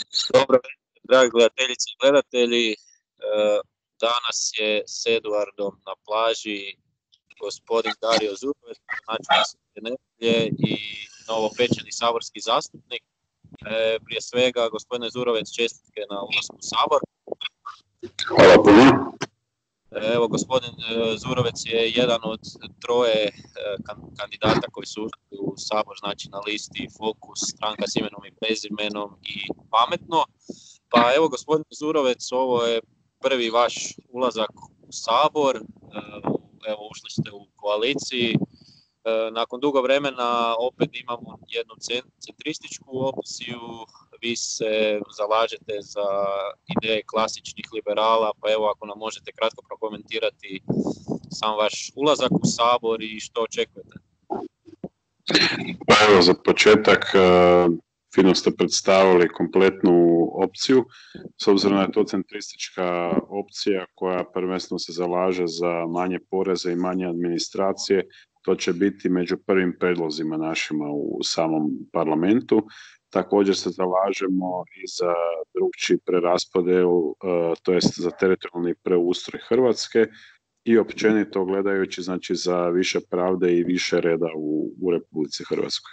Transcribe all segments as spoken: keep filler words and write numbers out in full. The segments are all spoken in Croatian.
Dobro, dragi gledateljice i gledatelji, e, danas je s Eduardom na plaži gospodin Dario Zurovec, načelnik Svete Nedelje i novopečeni saborski zastupnik. E, prije svega, gospodine Zurovec, čestitke na ulasku u Sabor. Hvala puno. Evo, gospodin Zurovec je jedan od troje kandidata koji su ušli u Sabor, znači na listi Fokus, Stranka s imenom i prezimenom i Pametno. Pa evo, gospodin Zurovec, ovo je prvi vaš ulazak u Sabor, evo, ušli ste u koaliciji. Nakon dugo vremena opet imamo jednu centrističku opciju, vi se zalažete za ideje klasičnih liberala, pa evo ako nam možete kratko prokomentirati sam vaš ulazak u Sabor i što očekujete. Pa evo, za početak fino ste predstavili kompletnu opciju, s obzirom da je to centristička opcija koja prvenstveno se zalaže za manje poreze i manje administracije. To će biti među prvim predlozima našima u samom parlamentu. Također se zalažemo i za drukčiji preraspodjelu, to jest za teritorijalni preustroj Hrvatske i općenito gledajući, znači, za više pravde i više reda u, u Republici Hrvatskoj.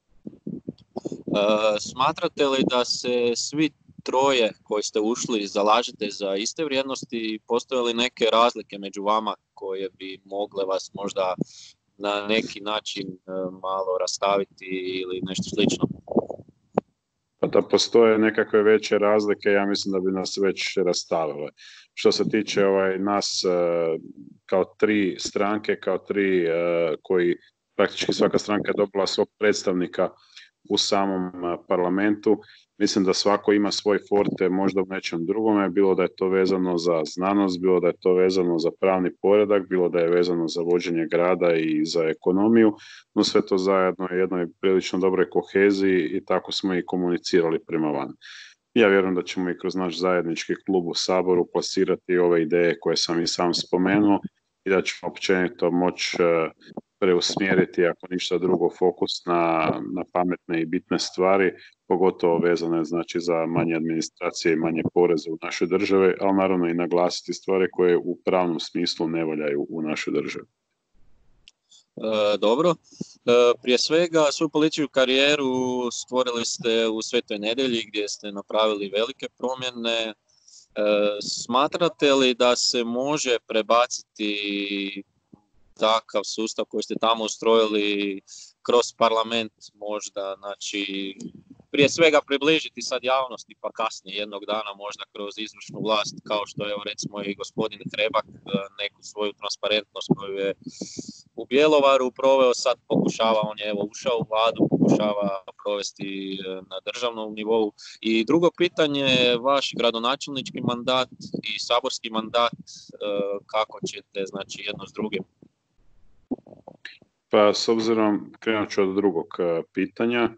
E, smatrate li da se svi troje koji ste ušli zalažete za iste vrijednosti? Postoje li neke razlike među vama koje bi mogle vas možda na neki način malo rastaviti ili nešto slično? Pa da postoje nekakve veće razlike, ja mislim da bi nas već rastavile. Što se tiče ovaj, nas kao tri stranke, kao tri koji praktički svaka stranka je dobila svog predstavnika u samom parlamentu, mislim da svako ima svoj forte možda u nečem drugome, bilo da je to vezano za znanost, bilo da je to vezano za pravni poredak, bilo da je vezano za vođenje grada i za ekonomiju, no sve to zajedno je jednoj prilično dobroj koheziji i tako smo i komunicirali prema van. Ja vjerujem da ćemo i kroz naš zajednički klub u Saboru plasirati ove ideje koje sam i sam spomenuo i da ćemo općenito moći preusmjeriti, ako ništa drugo, fokus na, na pametne i bitne stvari, pogotovo vezane, znači, za manje administracije i manje poreze u našoj državi, ali naravno i naglasiti stvari koje u pravnom smislu ne valjaju u našoj državi. E, dobro. E, prije svega, svoju političku karijeru stvorili ste u Svetoj Nedelji gdje ste napravili velike promjene. E, smatrate li da se može prebaciti takav sustav koji ste tamo ustrojili kroz parlament možda, znači prije svega približiti sad javnosti, pa kasnije jednog dana možda kroz izvršnu vlast, kao što je, recimo, i gospodin Hrebak neku svoju transparentnost koju je u Bjelovaru proveo, sad pokušava, on je evo ušao u vladu, pokušava provesti na državnom nivou. I drugo pitanje, vaš gradonačelnički mandat i saborski mandat, kako ćete, znači, jedno s drugim? Pa s obzirom, krenut ću od drugog pitanja, e,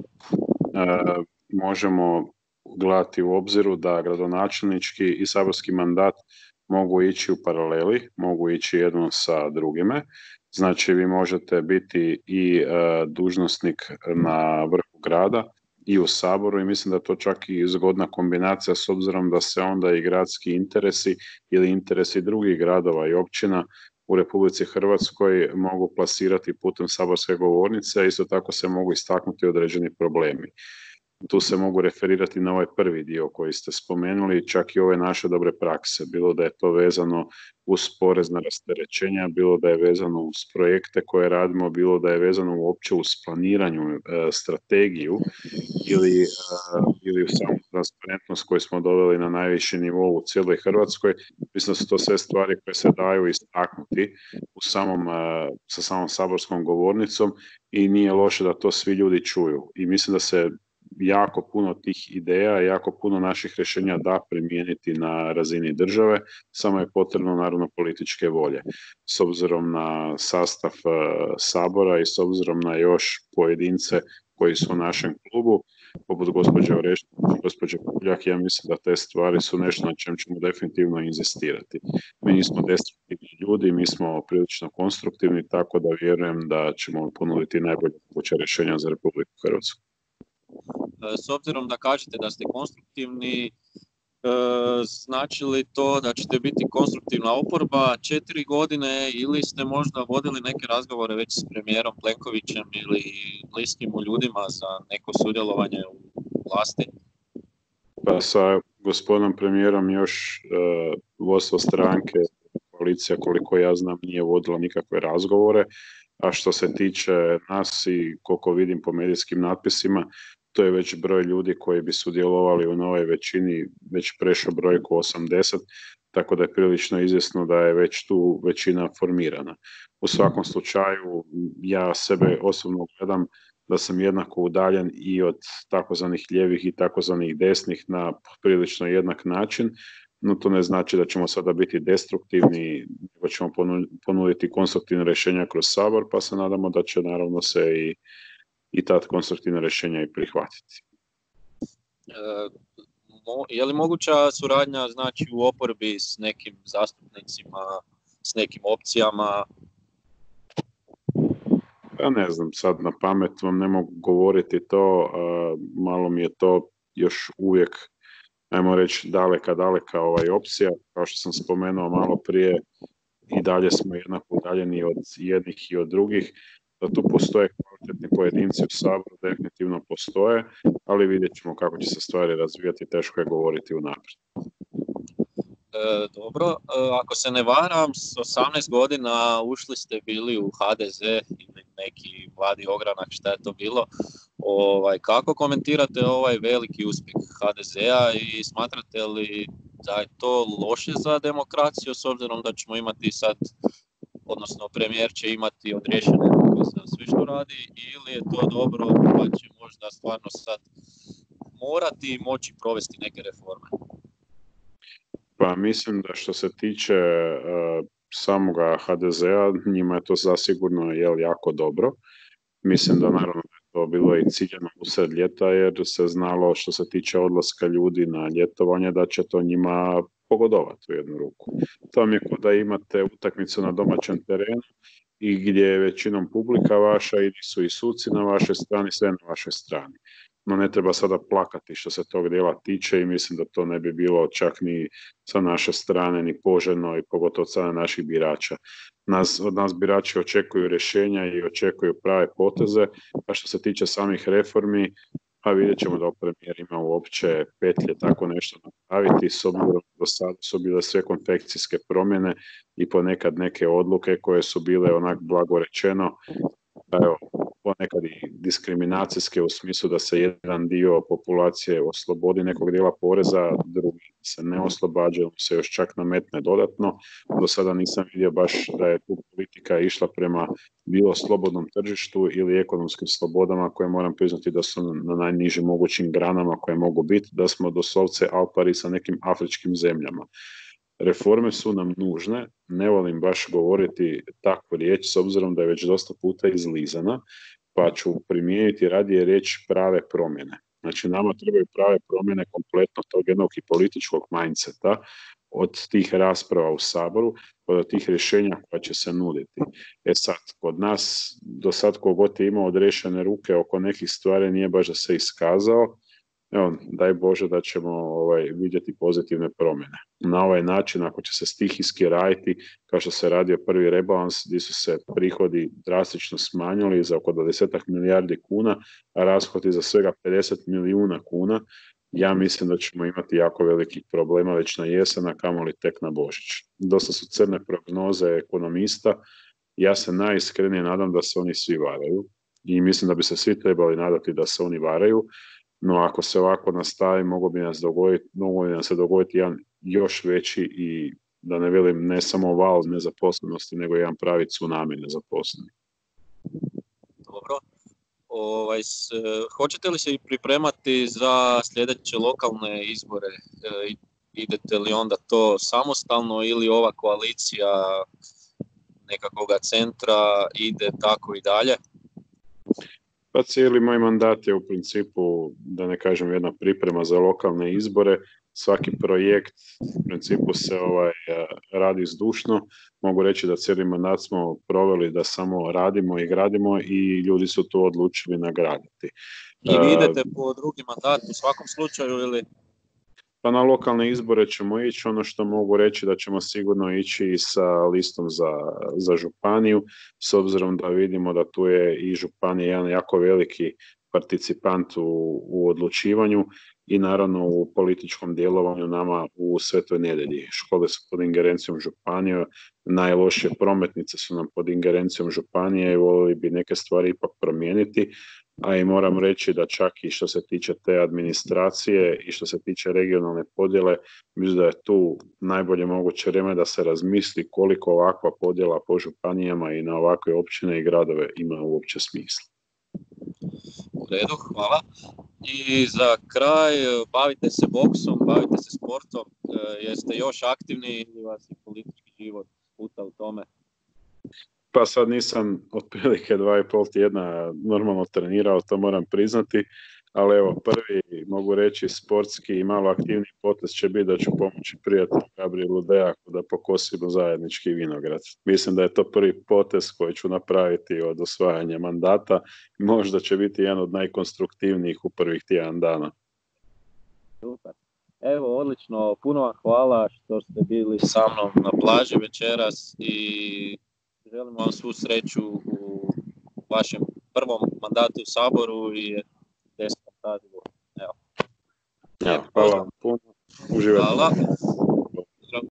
možemo gledati u obziru da gradonačelnički i saborski mandat mogu ići u paraleli, mogu ići jedno sa drugime. Znači, vi možete biti i e, dužnosnik na vrhu grada i u Saboru i mislim da je to čak i zgodna kombinacija s obzirom da se onda i gradski interesi ili interesi drugih gradova i općina u Republici Hrvatskoj mogu plasirati putem saborske govornice, isto tako se mogu istaknuti određeni problemi. Tu se mogu referirati na ovaj prvi dio koji ste spomenuli, čak i ove naše dobre prakse, bilo da je to vezano uz porezna rasterećenja, bilo da je vezano uz projekte koje radimo, bilo da je vezano uopće uz planiranju, e, strategiju ili, e, ili u samu transparentnost koju smo doveli na najviši nivou u cijeloj Hrvatskoj. Mislim da su to sve stvari koje se daju istaknuti u samom, e, sa samom saborskom govornicom i nije loše da to svi ljudi čuju. I mislim da se jako puno tih ideja, jako puno naših rješenja da primijeniti na razini države, samo je potrebno naravno političke volje. S obzirom na sastav uh, Sabora i s obzirom na još pojedince koji su u našem klubu, poput gospođe Orešković, gospođe Puljak, ja mislim da te stvari su nešto na čem ćemo definitivno inzistirati. Mi nismo destruktivni ljudi, mi smo prilično konstruktivni, tako da vjerujem da ćemo ponuditi najbolje moguće rješenja za Republiku Hrvatsku. s obzirom da kažete da ste konstruktivni, znači li to da ćete biti konstruktivna oporba četiri godine ili ste možda vodili neke razgovore već s premijerom Plenkovićem ili bliskim ljudima za neko sudjelovanje u vlasti? Pa sa gospodinom premijerom još uh, vodstvo stranke, koalicija koliko ja znam nije vodila nikakve razgovore, a što se tiče nas i koliko vidim po medijskim natpisima, to je već broj ljudi koji bi sudjelovali u novoj većini već prešao brojku osamdeset, tako da je prilično izvjesno da je već tu većina formirana. U svakom slučaju ja sebe osobno gledam da sam jednako udaljen i od takozvanih lijevih i takozvanih desnih na prilično jednak način, no to ne znači da ćemo sada biti destruktivni, nego ćemo ponuditi konstruktivne rješenja kroz Sabor, pa se nadamo da će naravno se i, i ta konstruktivna rješenja i prihvatiti. E, mo, je li moguća suradnja znači u oporbi s nekim zastupnicima, s nekim opcijama? Ja ne znam, sad na pamet vam ne mogu govoriti to, malo mi je to još uvijek, ajmo reći, daleka, daleka ovaj opcija, kao što sam spomenuo malo prije, i dalje smo jednako udaljeni od jednih i od drugih, da tu postoje kvalitetni pojedinci u Saboru, definitivno postoje, ali vidjet ćemo kako će se stvari razvijati, teško je govoriti unaprijed. E, dobro, e, ako se ne varam, s osamnaest godina ušli ste bili u ha de ze ili neki mladi ogranak, šta je to bilo. Ovaj, kako komentirate ovaj veliki uspjeh ha de zea i smatrate li da je to loše za demokraciju s obzirom da ćemo imati sad, odnosno premijer će imati odriješene ruke za sve što radi, ili je to dobro pa će možda stvarno sad morati i moći provesti neke reforme? Pa mislim da što se tiče uh, samoga ha de zea, njima je to zasigurno jel, jako dobro. Mislim da naravno je to bilo i ciljano usred ljeta jer se znalo što se tiče odlaska ljudi na ljetovanje da će to njima pogodovati u jednu ruku. To vam je kao da imate utakmicu na domaćem terenu i gdje je većinom publika vaša i su i suci na vašoj strani, sve na vašoj strani. No ne treba sada plakati što se tog dijela tiče i mislim da to ne bi bilo čak ni sa naše strane ni poželjno i pogotovo od strane naših birača. Nas, od nas birači očekuju rješenja i očekuju prave poteze, a što se tiče samih reformi, pa vidjet ćemo da premijer ima uopće petlje tako nešto napraviti, s obzirom do sada su bile sve konfekcijske promjene i ponekad neke odluke koje su bile onak blago rečeno, evo, ponekad i diskriminacijske u smislu da se jedan dio populacije oslobodi nekog dijela poreza, drugi se ne oslobađa, se još čak nametne dodatno. Do sada nisam vidio baš da je tu politika išla prema bilo slobodnom tržištu ili ekonomskim slobodama koje moram priznati da su na najnižim mogućim granama koje mogu biti, da smo doslovce al pari sa nekim afričkim zemljama. Reforme su nam nužne, ne volim baš govoriti takvu riječ s obzirom da je već dosta puta izlizana, pa ću primijeniti radije riječ prave promjene. Znači nama trebaju prave promjene kompletno tog jednog i političkog mindseta, od tih rasprava u Saboru, od tih rješenja koja će se nuditi. E sad, kod nas do sad kogod je imao odriješene ruke oko nekih stvari nije baš da se iskazao. Evo, daj Bože da ćemo ovaj, vidjeti pozitivne promjene. Na ovaj način, ako će se stihijski raditi, kao što se radio prvi rebalans, gdje su se prihodi drastično smanjili za oko dvadeset milijardi kuna, a rashodi za svega pedeset milijuna kuna, ja mislim da ćemo imati jako velikih problema već na jesen, a kamoli tek na Božić. Dosta su crne prognoze ekonomista, ja se najiskrenije nadam da se oni svi varaju i mislim da bi se svi trebali nadati da se oni varaju. No ako se ovako nastavi, mogu bi nas dogoditi, mogu bi nam se dogoditi jedan još veći i da ne velim ne samo val nezaposlenosti, nego jedan pravi tsunami nezaposlenih. Dobro. Ovaj, s, hoćete li se pripremati za sljedeće lokalne izbore? E, idete li onda to samostalno ili ova koalicija nekakvoga centra ide tako i dalje? Pa cijeli moj mandat je u principu, da ne kažem, jedna priprema za lokalne izbore. Svaki projekt u principu se ovaj, radi zdušno. Mogu reći da cijeli mandat smo proveli da samo radimo i gradimo i ljudi su to odlučili nagraditi. I vi idete po drugi mandat u svakom slučaju ili? Pa na lokalne izbore ćemo ići, ono što mogu reći da ćemo sigurno ići sa listom za, za županiju, s obzirom da vidimo da tu je i županija jedan jako veliki participant u, u odlučivanju i naravno u političkom djelovanju nama u Svetoj Nedjelji. Škole su pod ingerencijom županije, najlošije prometnice su nam pod ingerencijom županije i voljeli bi neke stvari ipak promijeniti, a i moram reći da čak i što se tiče te administracije i što se tiče regionalne podjele, mislim da je tu najbolje moguće vrijeme da se razmisli koliko ovakva podjela po županijama i na ovakve općine i gradove ima uopće smisla. U redu, hvala. I za kraj, bavite se boksom, bavite se sportom, jeste još aktivni ili vas je politički život puta u tome? Pa sad nisam otprilike dva i pol tjedna normalno trenirao, to moram priznati, ali evo prvi, mogu reći, sportski i malo aktivni potez će biti da ću pomoći prijatelju Gabrielu Dejaku da pokosimo zajednički vinograd. Mislim da je to prvi potez koji ću napraviti od osvajanja mandata, možda će biti jedan od najkonstruktivnijih u prvih tjedan dana. Super. Evo, odlično, puno vam hvala što ste bili sa mnom na plaži večeras i želim vam svu sreću u vašem prvom mandatu u Saboru i desetom sazivu. Evo. Ja, hvala vam puno. Uživajte. Hvala.